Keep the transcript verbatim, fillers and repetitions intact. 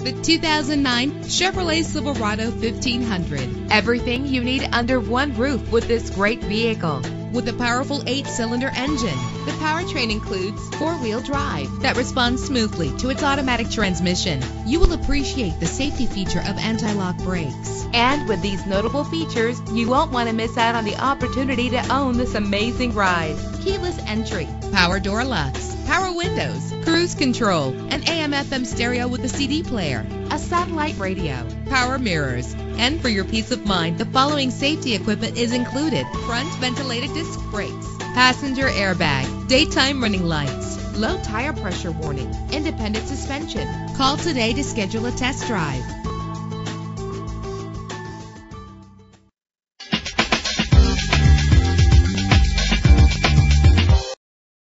The two thousand nine Chevrolet Silverado fifteen hundred. Everything you need under one roof with this great vehicle. With a powerful eight-cylinder engine, the powertrain includes four-wheel drive that responds smoothly to its automatic transmission. You will appreciate the safety feature of anti-lock brakes. And with these notable features, you won't want to miss out on the opportunity to own this amazing ride. Keyless entry, power door locks, power windows, cruise control, an A M F M stereo with a C D player, a satellite radio, power mirrors. And for your peace of mind, the following safety equipment is included: front ventilated disc brakes, passenger airbag, daytime running lights, low tire pressure warning, independent suspension. Call today to schedule a test drive.